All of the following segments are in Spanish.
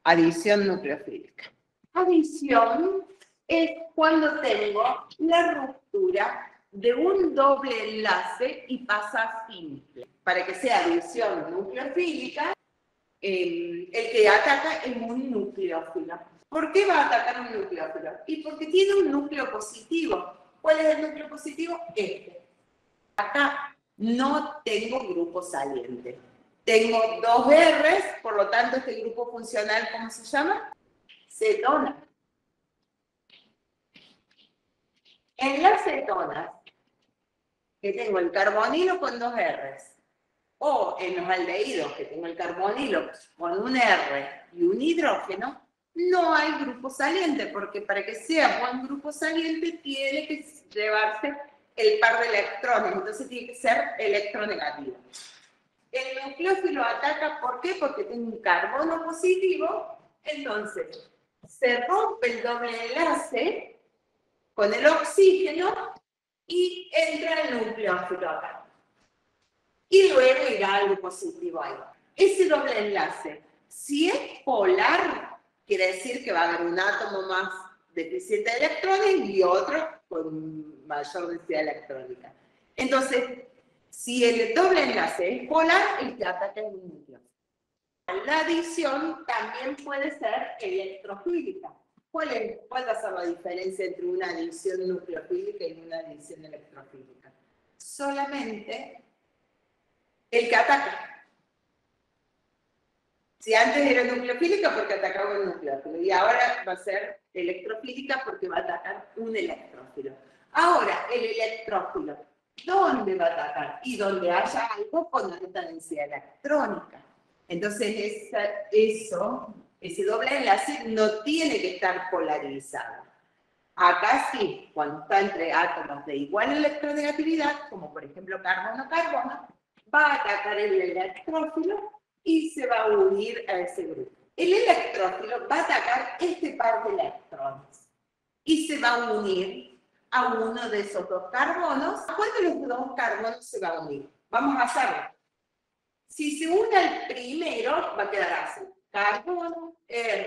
Adición nucleofílica. Adición es cuando tengo la ruptura de un doble enlace y pasa a simple. Para que sea adición nucleofílica, el que ataca es un nucleófilo. ¿Por qué va a atacar un nucleófilo? Y porque tiene un núcleo positivo. ¿Cuál es el núcleo positivo? Este. Acá no tengo grupo saliente. Tengo dos R's, por lo tanto este grupo funcional, ¿cómo se llama? Cetona. En las cetonas, que tengo el carbonilo con dos R's, o en los aldehídos, que tengo el carbonilo con un R y un hidrógeno, no hay grupo saliente, porque para que sea buen grupo saliente tiene que llevarse el par de electrones, entonces tiene que ser electronegativo. El nucleófilo ataca, ¿por qué? Porque tiene un carbono positivo, entonces se rompe el doble enlace con el oxígeno y entra el nucleófilo acá. Y luego irá algo positivo ahí. Ese doble enlace, si es polar, quiere decir que va a haber un átomo más deficiente de electrones y otro con mayor densidad electrónica. Entonces, si el doble enlace es polar, el que ataca es un núcleo. La adición también puede ser electrofílica. ¿Cuál va a ser la diferencia entre una adición nucleofílica y una adición electrofílica? Solamente el que ataca. Si antes era nucleofílica porque atacaba un nucleófilo y ahora va a ser electrofílica porque va a atacar un electrófilo. Ahora, el electrófilo, ¿dónde va a atacar? Y donde haya algo con alta densidad electrónica. Entonces, ese doble enlace no tiene que estar polarizado. Acá sí, cuando está entre átomos de igual electronegatividad, como por ejemplo carbono-carbono, va a atacar el electrófilo y se va a unir a ese grupo. El electrófilo va a atacar este par de electrones y se va a unir a uno de esos dos carbonos. ¿Cuál de los dos carbonos se va a unir? Vamos a hacerlo. Si se une al primero, va a quedar así. Carbono,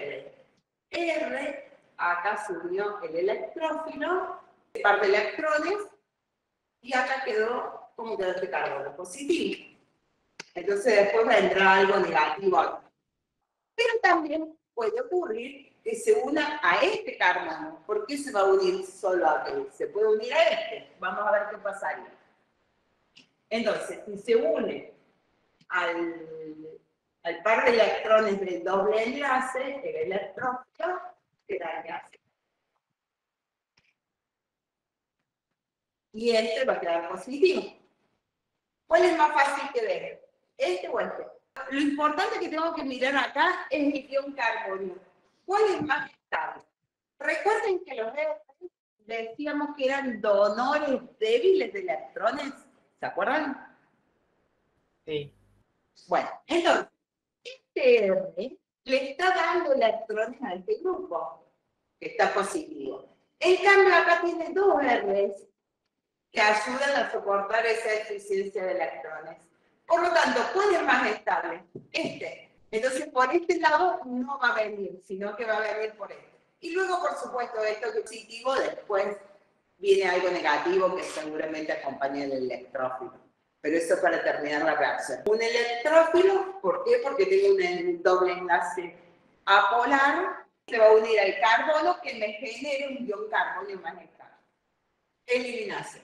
R, acá se unió el electrófilo, este par de electrones, y acá quedó, como quedó este carbono positivo. Entonces después vendrá algo negativo acá. Pero también puede ocurrir que se una a este carbono. ¿Por qué se va a unir solo a aquel? Se puede unir a este. Vamos a ver qué pasaría. Entonces, si se une al par de electrones del doble enlace, el electrófilo quedaría así. Y este va a quedar positivo. ¿Cuál es más fácil que ver? ¿Este o este? Lo importante que tengo que mirar acá es el ion carbono. ¿Cuál es más estable? Recuerden que los R decíamos que eran donores débiles de electrones. ¿Se acuerdan? Sí. Bueno, entonces, este R le está dando electrones a este grupo, que está positivo. En cambio, acá tiene dos R's que ayudan a soportar esa deficiencia de electrones. Por lo tanto, ¿cuál es más estable? Este. Entonces, por este lado no va a venir, sino que va a venir por este. Y luego, por supuesto, esto que es positivo, después viene algo negativo que seguramente acompaña el electrófilo. Pero eso es para terminar la reacción. Un electrófilo, ¿por qué? Porque tiene un doble enlace apolar, se va a unir al carbono que me genere un ion carbono más estable. Eliminación.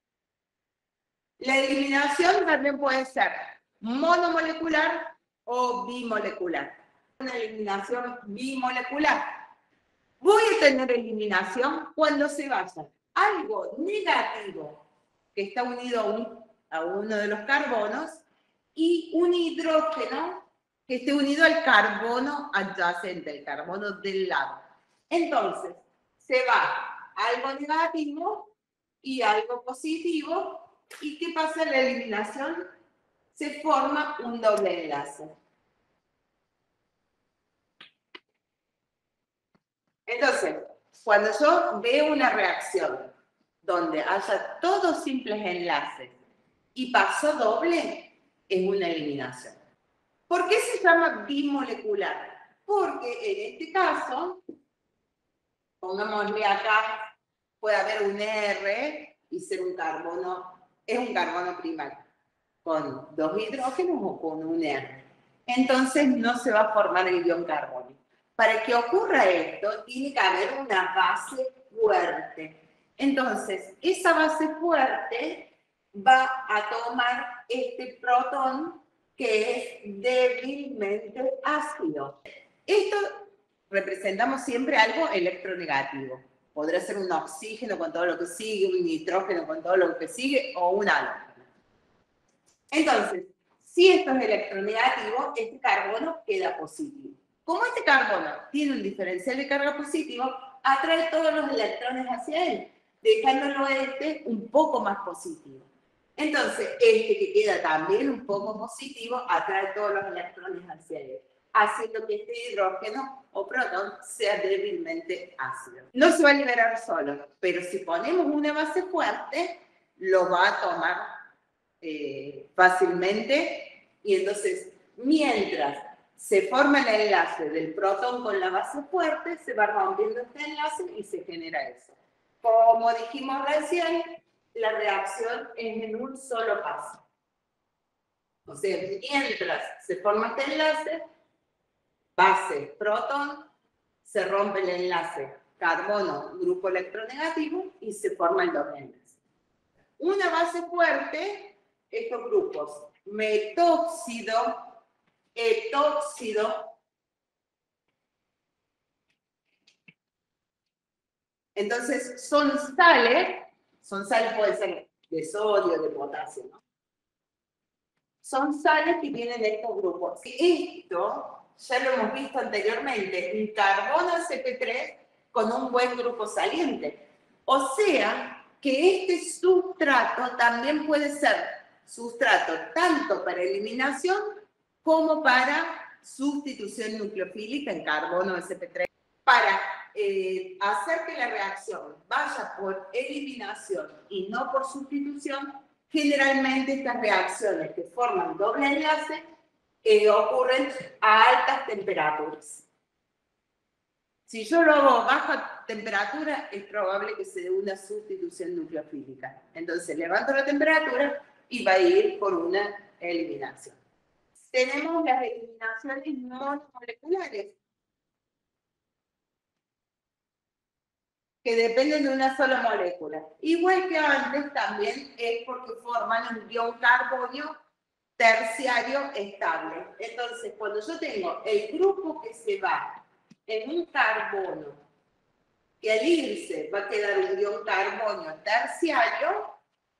La eliminación también puede ser monomolecular o bimolecular. Una eliminación bimolecular. Voy a tener eliminación cuando se vaya algo negativo que está unido a uno de los carbonos y un hidrógeno que esté unido al carbono adyacente, el carbono del lado. Entonces, se va algo negativo y algo positivo. ¿Y qué pasa en la eliminación? Se forma un doble enlace. Entonces, cuando yo veo una reacción donde haya todos simples enlaces y pasó doble, es una eliminación. ¿Por qué se llama bimolecular? Porque en este caso, pongámosle acá, puede haber un R y ser un carbono, es un carbono primario, con 2 hidrógenos o con un R. Entonces no se va a formar el ion carbónico. Para que ocurra esto, tiene que haber una base fuerte. Entonces, esa base fuerte va a tomar este protón que es débilmente ácido. Esto representamos siempre algo electronegativo. Podrá ser un oxígeno con todo lo que sigue, un nitrógeno con todo lo que sigue, o un halógeno. Entonces, si esto es electronegativo, este carbono queda positivo. Como este carbono tiene un diferencial de carga positivo, atrae todos los electrones hacia él, dejándolo este un poco más positivo. Entonces, este que queda también un poco positivo, atrae todos los electrones hacia él, haciendo que este hidrógeno o protón sea débilmente ácido. No se va a liberar solo, pero si ponemos una base fuerte, lo va a tomar fácilmente, y entonces, mientras se forma el enlace del protón con la base fuerte, se va rompiendo este enlace y se genera eso. Como dijimos recién, la reacción es en un solo paso. O sea, mientras se forma este enlace, base, protón, se rompe el enlace carbono, grupo electronegativo, y se forma el doble enlace. Una base fuerte, estos grupos, metóxido, etóxido. Entonces, son sales pueden ser de sodio, de potasio, ¿no? Son sales que tienen estos grupos. Esto, ya lo hemos visto anteriormente, un carbono CP3 con un buen grupo saliente. O sea, que este sustrato también puede ser sustrato tanto para eliminación como para sustitución nucleofílica en carbono SP3. Para hacer que la reacción vaya por eliminación y no por sustitución, generalmente estas reacciones que forman doble enlace ocurren a altas temperaturas. Si yo lo hago a baja temperatura, es probable que se dé una sustitución nucleofílica. Entonces levanto la temperatura y va a ir por una eliminación. Tenemos las eliminaciones monomoleculares, que dependen de una sola molécula. Igual que antes, también es porque forman un ion carbonio terciario estable. Entonces, cuando yo tengo el grupo que se va en un carbono, que al irse va a quedar un ion carbonio terciario,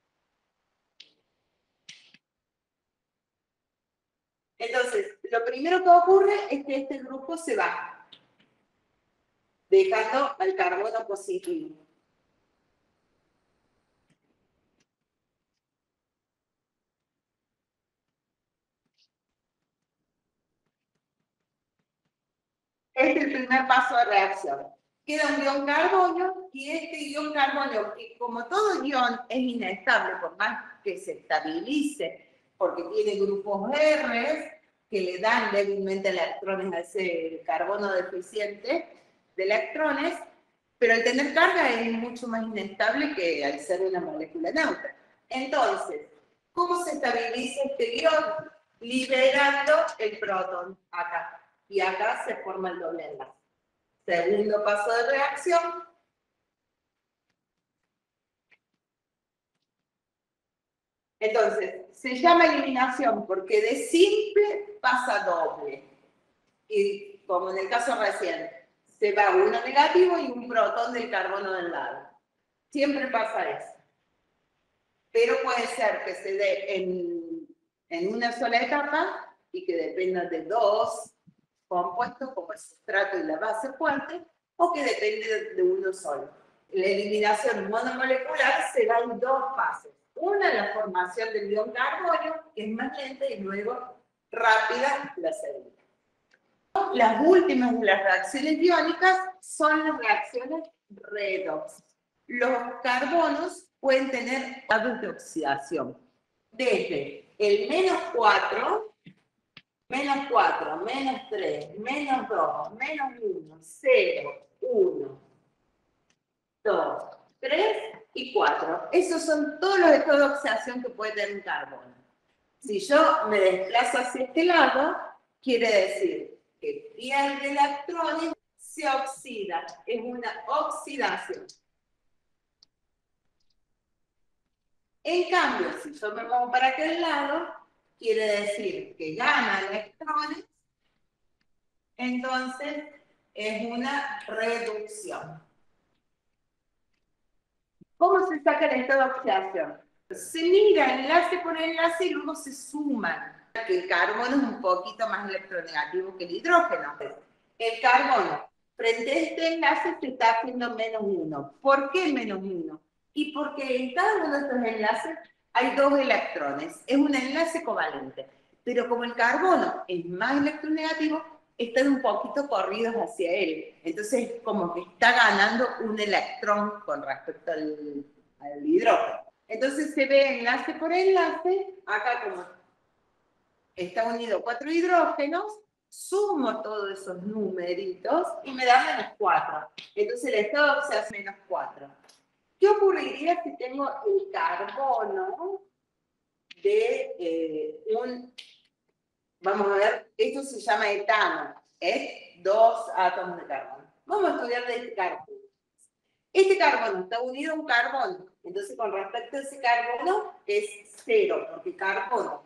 entonces, lo primero que ocurre es que este grupo se va, dejando al carbono positivo. Este es el primer paso de reacción. Queda un ion carbonio, y este ion carbonio, que como todo ion es inestable, por más que se estabilice, porque tiene grupos R que le dan débilmente electrones a ese carbono deficiente de electrones, pero al tener carga es mucho más inestable que al ser una molécula neutra. Entonces, ¿cómo se estabiliza este ion? Liberando el protón acá. Y acá se forma el doble enlace. Segundo paso de reacción. Entonces, se llama eliminación porque de simple pasa doble. Y como en el caso recién, se va uno negativo y un protón del carbono del lado. Siempre pasa eso. Pero puede ser que se dé en una sola etapa y que dependa de dos compuestos como el sustrato y la base fuerte, o que depende de uno solo. La eliminación monomolecular se da en dos fases. Una, la formación del ion carbonio, que es más lenta, y luego rápida la segunda. Las últimas de las reacciones iónicas son las reacciones redox. Los carbonos pueden tener estados de oxidación desde el -4 menos 4, menos 3, menos 2, menos 1, 0, 1, 2, 3 y 4. Esos son todos los estados de oxidación que puede tener un carbono. Si yo me desplazo hacia este lado, quiere decir que pierde electrones, se oxida. Es una oxidación. En cambio, si yo me muevo para aquel lado, quiere decir que gana electrones, entonces es una reducción. ¿Cómo se saca el estado de oxidación? Se mira enlace por enlace y luego se suman. El carbono es un poquito más electronegativo que el hidrógeno. El carbono, frente a este enlace, se está haciendo menos 1. ¿Por qué menos 1? Y porque en cada uno de estos enlaces hay 2 electrones. Es un enlace covalente. Pero como el carbono es más electronegativo, están un poquito corridos hacia él. Entonces, como que está ganando un electrón con respecto al hidrógeno. Entonces se ve enlace por enlace, acá como está unido 4 hidrógenos, sumo todos esos numeritos y me da menos 4. Entonces el estado de oxidación es menos 4. ¿Qué ocurriría si tengo el carbono de vamos a ver, esto se llama etano, es 2 átomos de carbono. Vamos a estudiar de este carbono. Este carbono está unido a un carbono, entonces con respecto a ese carbono es 0, porque carbono,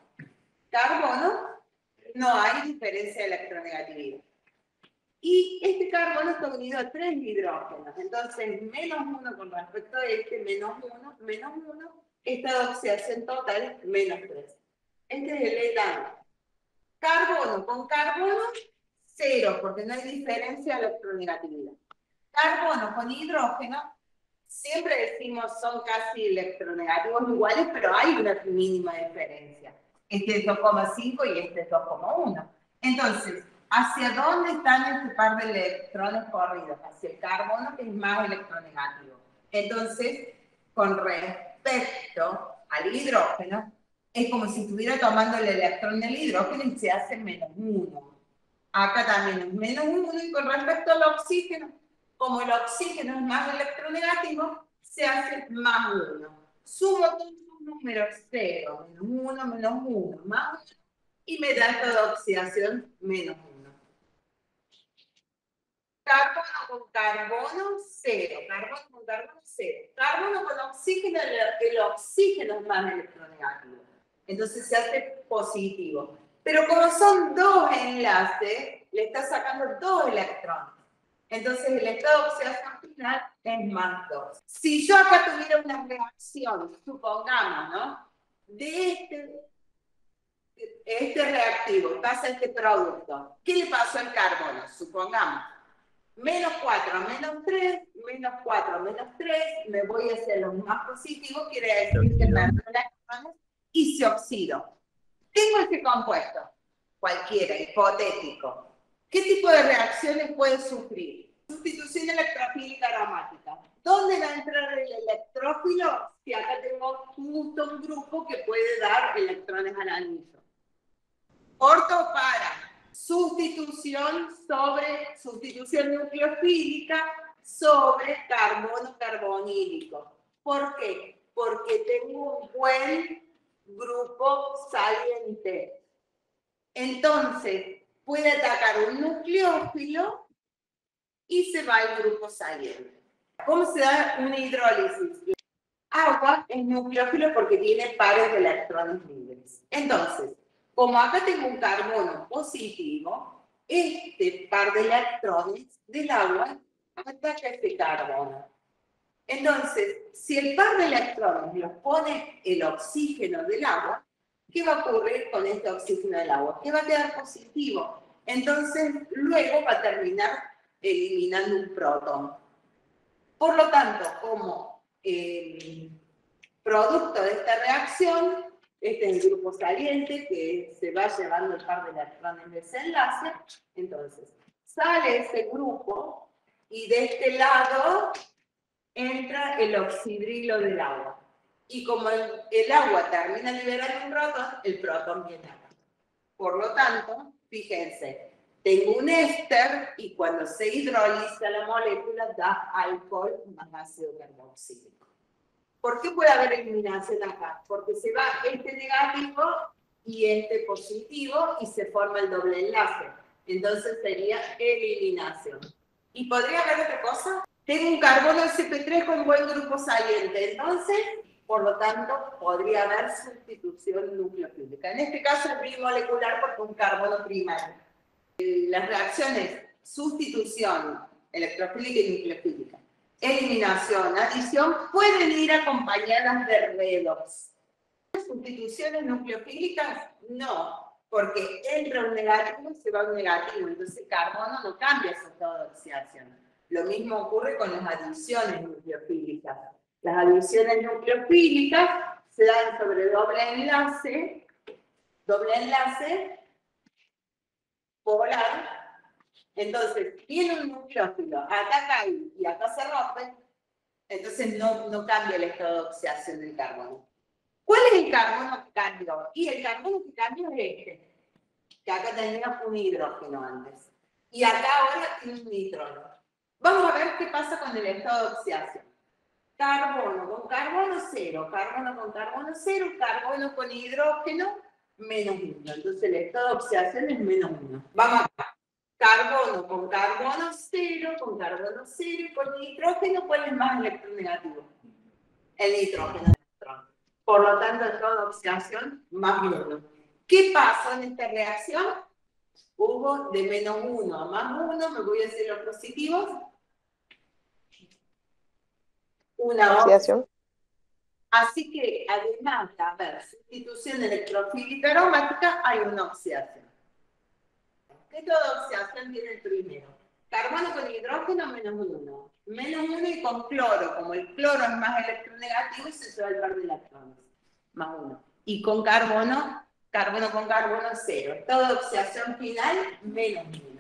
no hay diferencia de electronegatividad. Y este carbono está unido a 3 hidrógenos, entonces menos 1 con respecto a este, menos 1, esta oxidación total, menos 3. Este es el etano. Carbono con carbono, 0, porque no hay diferencia de electronegatividad. Carbono con hidrógeno, siempre decimos son casi electronegativos iguales, pero hay una mínima diferencia. Este es 2,5 y este es 2,1. Entonces, ¿hacia dónde están este par de electrones corridos? Hacia el carbono, que es más electronegativo. Entonces, con respecto al hidrógeno, es como si estuviera tomando el electrón del hidrógeno y se hace menos 1. Acá también es menos 1 y con respecto al oxígeno, como el oxígeno es más electronegativo, se hace más 1. Sumo todos los números 0, menos 1, menos 1, más 1, y me da toda oxidación menos 1. Carbono con carbono, 0. Carbono con carbono, 0. Carbono con oxígeno, el oxígeno es más electronegativo. Entonces se hace positivo. Pero como son 2 enlaces, le está sacando 2 electrones. Entonces el estado de oxidación final es más 2. Si yo acá tuviera una reacción, supongamos, ¿no? De este reactivo, pasa este producto. ¿Qué le pasó al carbono? Supongamos. Menos 4, menos 3, menos 4, menos 3, me voy hacia los más positivos, quiere decir que perdo electrones y se oxidó. Tengo este compuesto, cualquiera, hipotético. ¿Qué tipo de reacciones puede sufrir? Sustitución electrofílica aromática. ¿Dónde va a entrar el electrófilo? Si acá tengo justo un grupo que puede dar electrones al anillo. Orto para sustitución nucleofílica sobre carbono carbonílico. ¿Por qué? Porque tengo un buen grupo saliente. Entonces, puede atacar un nucleófilo y se va el grupo saliente. ¿Cómo se da una hidrólisis? Agua es nucleófilo porque tiene pares de electrones libres. Entonces, como acá tengo un carbono positivo, este par de electrones del agua ataca este carbono. Entonces, si el par de electrones los pone el oxígeno del agua, ¿qué va a ocurrir con este oxígeno del agua? Que va a quedar positivo. Entonces, luego va a terminar eliminando un protón. Por lo tanto, como producto de esta reacción, este es el grupo saliente que se va llevando el par de electrones de ese enlace. Entonces, sale ese grupo y de este lado entra el oxidrilo del agua. Y como el agua termina liberando un protón, el protón viene acá. Por lo tanto, fíjense, tengo un éster y cuando se hidroliza la molécula da alcohol más ácido carboxílico. ¿Por qué puede haber eliminación acá? Porque se va este negativo y este positivo y se forma el doble enlace. Entonces sería eliminación. ¿Y podría haber otra cosa? Tengo un carbono sp3 con buen grupo saliente. Entonces, por lo tanto, podría haber sustitución nucleofílica. En este caso es bimolecular porque un carbono primario. Las reacciones sustitución electrofílica y nucleofílica, eliminación, adición, pueden ir acompañadas de redox. ¿Sustituciones nucleofílicas? No, porque entra un negativo y se va un negativo, entonces el carbono no cambia su estado de oxidación. Lo mismo ocurre con las adiciones nucleofílicas. Las adiciones nucleofílicas se dan sobre doble enlace polar. Entonces, tiene un nucleófilo, acá cae y acá se rompe, entonces no cambia el estado de oxidación del carbono. ¿Cuál es el carbono que cambió? Y el carbono que cambió es este, que acá tenía un hidrógeno antes. Y acá ahora tiene un nitrógeno. Vamos a ver qué pasa con el estado de oxidación. Carbono con carbono cero, carbono con carbono cero, carbono con hidrógeno menos 1. Entonces el estado de oxidación es menos 1. Vamos acá. Carbono con carbono cero y con nitrógeno, ¿cuál es más electronegativo? El nitrógeno. Por lo tanto, el estado de oxidación más 1. ¿Qué pasó en esta reacción? Hubo de menos 1 a más 1, me voy a hacer los positivos. Una Oxidación. Así que, además de haber sustitución electrofílica aromática, hay una oxidación. ¿Qué estado de oxidación tiene el primero? Carbono con hidrógeno, menos 1. Menos 1 y con cloro. Como el cloro es más electronegativo, se lleva el par de electrones. Más 1. Y con carbono con carbono 0. Estado de oxidación final, menos 1.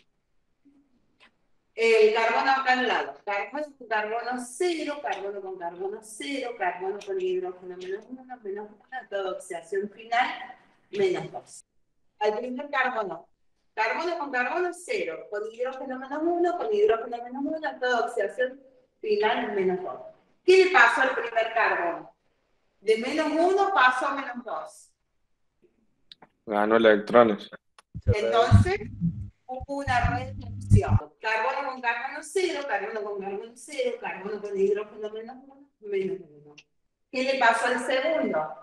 El carbono acá al lado. Carbono con carbono 0, carbono con carbono 0, carbono con hidrógeno menos 1, menos 1. Estado de oxidación final, menos 2. Al primer carbono. Carbono con carbono 0, con hidrógeno menos 1, con hidrógeno menos 1, estado de oxidación final menos 2. ¿Qué le pasó al primer carbono? De menos 1 pasó a menos 2. Ganó electrones. Entonces, hubo una reducción. Carbono con carbono 0, carbono con carbono 0, carbono con hidrógeno menos 1, menos 1. ¿Qué le pasó al segundo?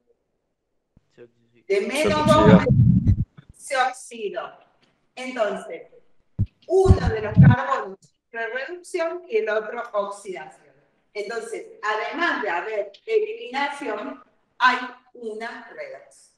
De menos 2 se oxidó. Entonces, uno de los carbonos sufre reducción y el otro oxidación. Entonces, además de haber eliminación, hay una redox.